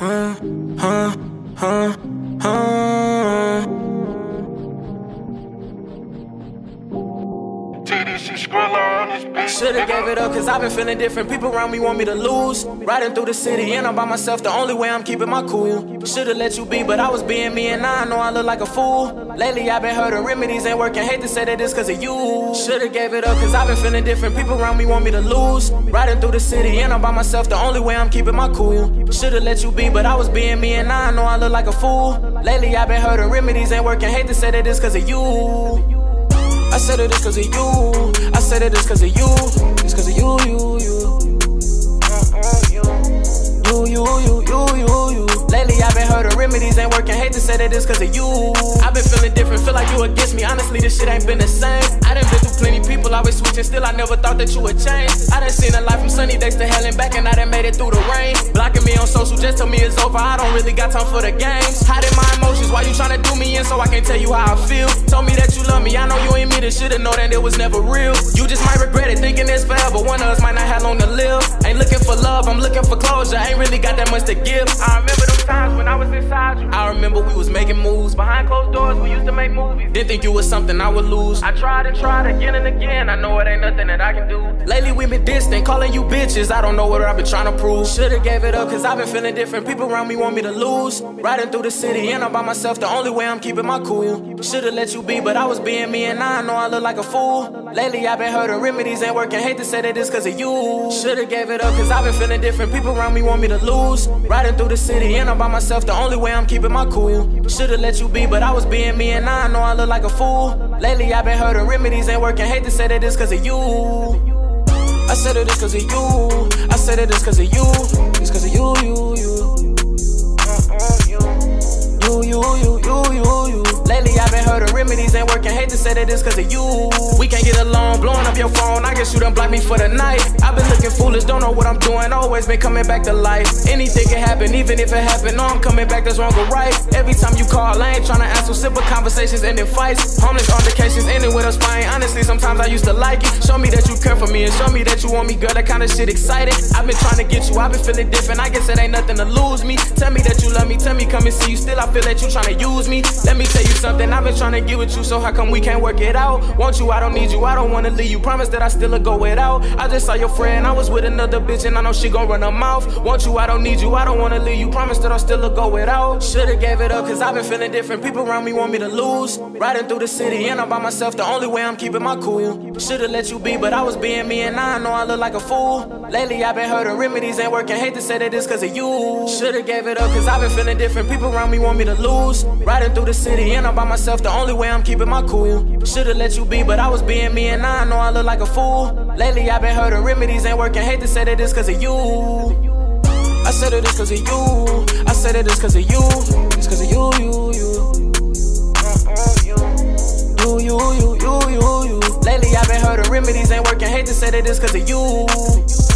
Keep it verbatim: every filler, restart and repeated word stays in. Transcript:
huh, huh, huh, huh. Should've gave it up cause I've been feeling different. People around me want me to lose. Riding through the city and I'm by myself, the only way I'm keeping my cool. Should've let you be, but I was being me and now I know I look like a fool. Lately I've been hurting, remedies ain't working, hate to say that it's cause of you. Should've gave it up cause I've been feeling different. People around me want me to lose. Riding through the city and I'm by myself, the only way I'm keeping my cool. Should've let you be, but I was being me and now I know I look like a fool. Lately I've been hurting, remedies ain't working, hate to say that it's cause of you. I said it is cause of you. I said it is cause of you. It's cause of you, you, you. You, you, you, you, you, you. Lately I've been hurting, remedies ain't working, hate to say that it's cause of you. I've been feeling different, feel like you against me. Honestly, this shit ain't been the same. I done been through plenty people, always switching, still I never thought that you would change. I done seen a life from sunny days to hell and back, and I done made it through the rain. Blocking me on social just tell me it's over, I don't really got time for the games. Hiding my emotions while you tryna do me in so I can't tell you how I feel. Told me that you love me, I know you ain't me, this should've known that it was never real. You just might regret it, thinking it's forever, one of us might not have long to live. Ain't looking for love, I'm looking for closure, ain't really got that much to give. I remember those times when I was inside you. I remember we was making moves behind closed doors, we used to make movies. Didn't think you was something I would lose. I tried and tried again and again, I know it ain't nothing that I can do. Lately we been distant, calling you bitches, I don't know what I've been trying to prove. Should've gave it up cause I've been feeling different. People around me want me to lose. Riding through the city and I'm by myself, the only way I'm keeping my cool. Should've let you be, but I was being me and now I know I look like a fool. Lately I've been hurting, remedies ain't working, hate to say that it's cause of you. Should've gave it up cause I've been feeling different. People around me want me to lose. Riding through the city and I'm by myself, the only way I'm keeping my cool. Should've let you be, but I was being me and now I know I look like a fool. Lately I've been hurting, remedies ain't working, hate to say that it's cause of you. I said it is cause of you. I said it is cause of you. It's cause of you, you, you. You, you, you, you, you, you. Lately I've been hurting, remedies ain't working, hate to say that it's cause of you. We can't get along, blowing up your phone, I guess you done blocked me for the night. I've been looking foolish, don't know what I'm doing, always been coming back to life. Anything can happen, even if it happened, no I'm coming back, that's wrong or right. Every time you call, I ain't tryna answer, simple conversations ending fights. Homeless altercations ending with us fighting, honestly sometimes I used to like it. Show me that you care for me and show me that you want me, girl, that kinda shit exciting. I've been trying to get you, I've been feeling different, I guess it ain't nothing to lose me. Tell me that you love me, tell me come and see you, still I feel that you tryna use me. Let me tell you something, I've been trying to get with you, so how come we can't work it out? Want you, I don't need you, I don't wanna leave you, promise that I still go without. I just saw your friend, I was with another bitch and I know she gon' run her mouth. Want you, I don't need you, I don't wanna leave you, promise that I still go without. Should've gave it up cause I've been feeling different. People around me want me to lose. Riding through the city and I'm by myself, the only way I'm keeping my cool. Should've let you be, but I was being me and now I know I look like a fool. Lately I've been hurting, remedies ain't working, hate to say that it's cause of you. Should've gave it up cause I've been feeling different. People around me want me to lose. Riding through the city and I'm by myself, the only way I'm keeping my cool. Should've let you be, but I was being me and now I know I look like a fool. Lately I've been hurting, remedies ain't working, hate to say that it's cause of you. I said it is cause of you. I said it is cause of you. It's cause of you, you, you. You, you, you, you, you, you. Lately I've been hurting, remedies ain't working, hate to say that it's cause of you.